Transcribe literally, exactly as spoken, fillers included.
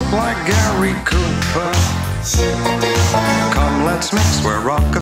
like Gary Cooper. Come, let's mix where rock